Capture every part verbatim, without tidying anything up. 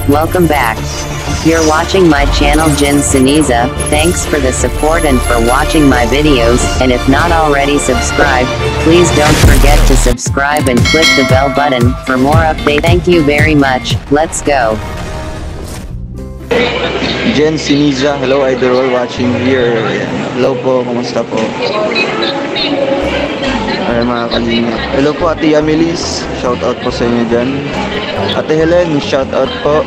welcome back. You're watching my channel Jin Siniza. Thanks for the support and for watching my videos, and if not already subscribed, please don't forget to subscribe and click the bell button for more update. Thank you very much. Let's go. Jin Siniza, hello idol, we're watching here. Hello po, kumusta po? Ay mga kalinga. Hello po Ate Amelis, shout out po sa inyo dyan. Ate Helen, shout out po.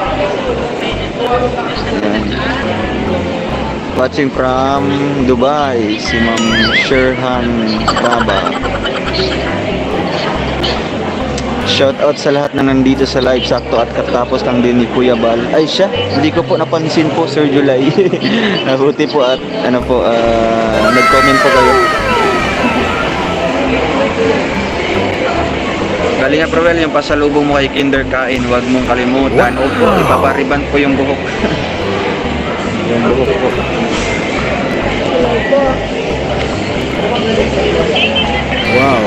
Ayan. Watching from Dubai, si Ma'am Sherhan Baba. Shout out sa lahat na nandito sa live, sakto at katapos lang din ni Kuya Bal. Ay siya, hindi ko po napansin po Sir July. Nabuti po at ano po, uh, nag-comment po kayo. Galing nga Proel, yung pasalubong mo kay Kinder kain, huwag mong kalimutan. Opo, ipapariban po yung buhok. Yung buhok po. Wow.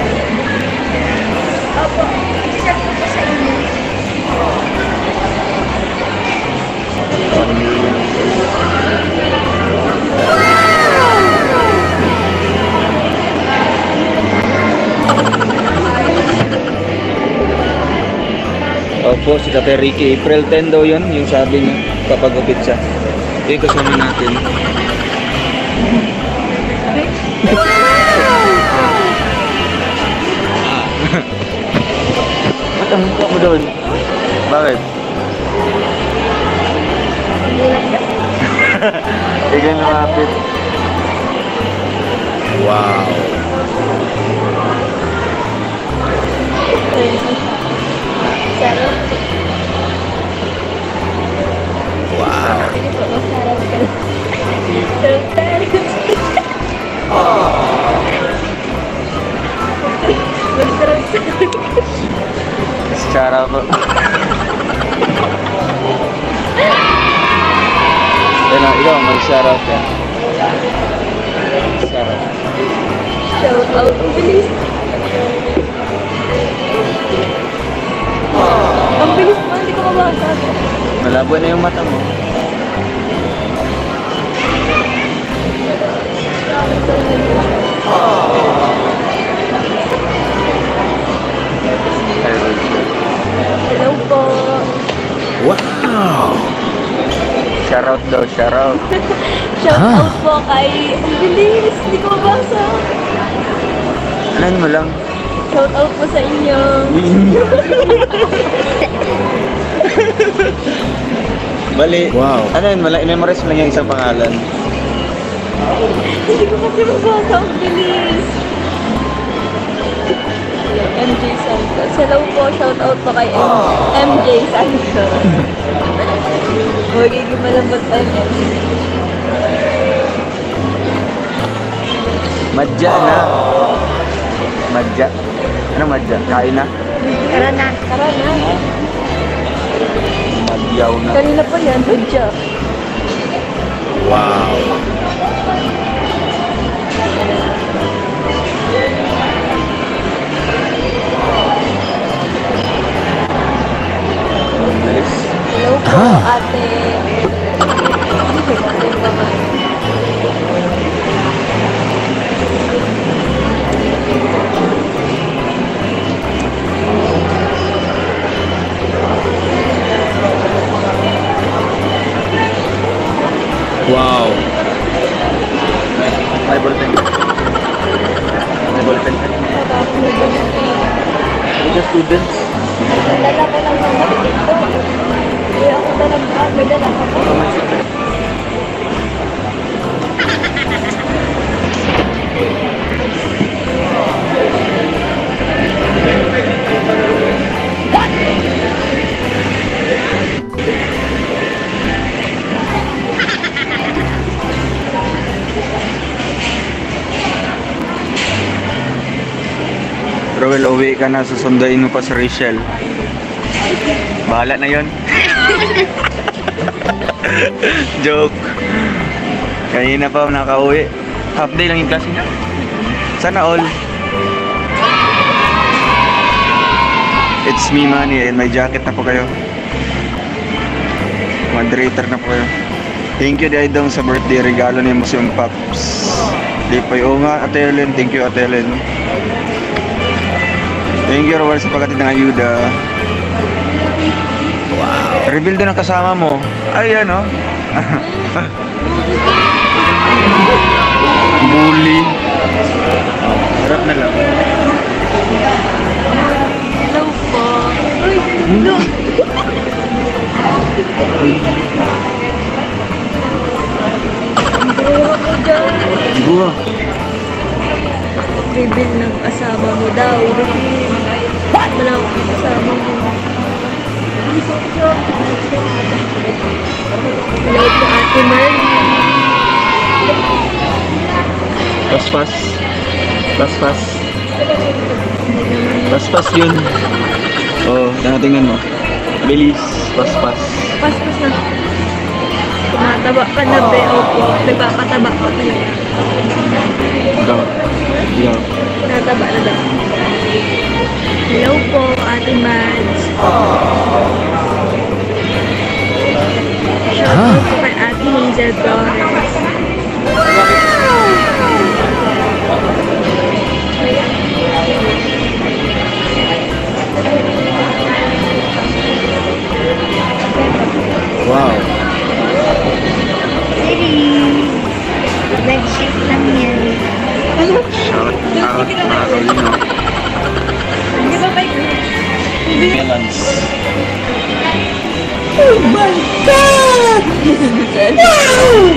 Opo, si Tate Ricky, April ten daw yun, yung sabi niya, papagupit siya. Ito yung kasama natin. Ba't ang mukha mo doon? Bakit? Ikaw lumapit. Wow. Wow. Secara apa? Enak, ikaw mag-shoutout ya. Shoutout. Shoutout, bilis. Ang bilis mo, hindi ko mabasa. Malabo na yung mata mo. Hello po. Wow! Shoutout daw, shoutout. Shoutout po kay... Ang bilis, hindi ko mabasa. Anan mo lang? Shoutout po sa inyo. Bali, wow. Ano yun, memorize mo lang yung isang pangalan. Hindi ko kasi mabasa, ang bilis. M J Santos. Hello po, shoutout po kay M J Santos. Magiging malambot tayo. Madja na. Madja. Ano madja? Kain na? Tara na. Tara na. Madyaw na. Kanina pa yan, madja. Wow. Hello po, ate. Wow. May ballpen. May ballpen. Ito students. Dala ko lang ng dito. Kaya ako talaga, madala ko po. Roel, uwi ka na, susundain mo pa si Rachel. Bahala na yon. Joke. Kanina pa nakauwi. Half day lang yung klase niya. Sana all. It's me, Manny, and may jacket na po kayo. moderator na po yun. Thank you Daidong sa birthday regalo ni Museum Pops. Lipoy, oo nga Ate Helen, thank you Ate Helen. Thank you Rowan sa pagkatid ng ayuda. Wow. Reveal din ang kasama mo. Ay ano? Bully. Harap na lang. Hello po. Uy, no. Gua. Reveal ng kasama mo daw. Wala akong kasama mo. Hello po, Ate Merly. Paspas. Paspas. Paspas yun. Oh, tanatingan mo. Bilis. Paspas. Paspas na. Tumataba ka na, be. Opo. Nagpapataba ka talaga. Ikaw. Ikaw. Nataba na daw. Hello po, Ate Mads. Shout out po kay Ate Hazel Flores. Wow. Siri. Nag-shift lang yan. Shout out mga Rolino. Hindi ba kayo? Melons. Oh my God! Wow!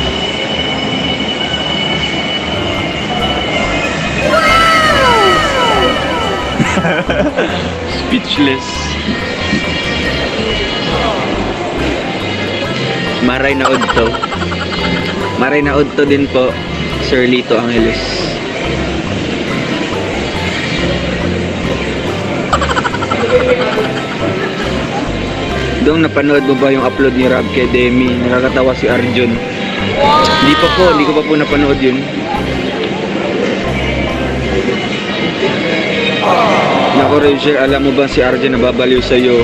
Speechless. Maray na udto. Maray na udto din po, Sir Lito Angeles. Dong, napanood mo ba yung upload ni Rob kay Demi? Nakakatawa si Arjun. Hindi pa po, hindi ko pa po napanood yun. Naku Rachel, alam mo ba si Arjun nababaliw sa'yo?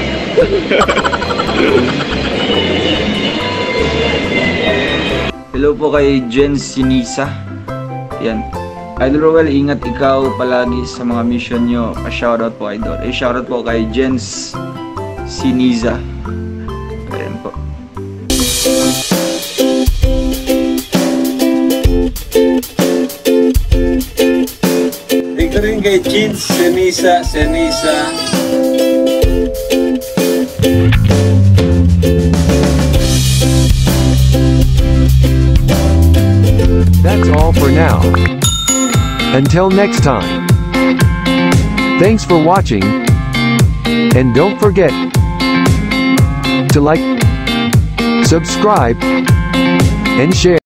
Hello po kay Jen Sinisa. Yan. Idol Roel, ingat ikaw palagi sa mga mission nyo. Pa-shoutout po, Idol. Eh, shoutout po kay Jen Sinisa. Ayan po. Dito rin kay Jeans Senisa Senisa. That's all for now. Until next time. Thanks for watching. And don't forget to like, subscribe, and share.